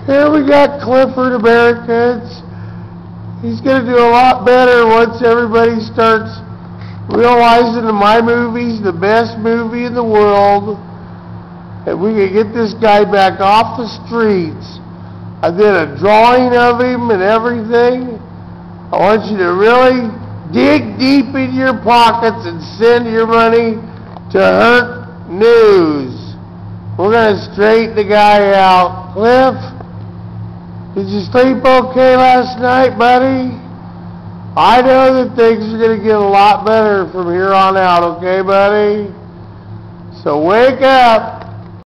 Here we got Clifford Americans. He's going to do a lot better once everybody starts realizing that my movie's the best movie in the world. And we can get this guy back off the streets. I did a drawing of him and everything. I want you to really dig deep in your pockets and send your money to Hurt News. We're going to straighten the guy out. Cliff, did you sleep okay last night, buddy? I know that things are going to get a lot better from here on out, okay, buddy? So wake up.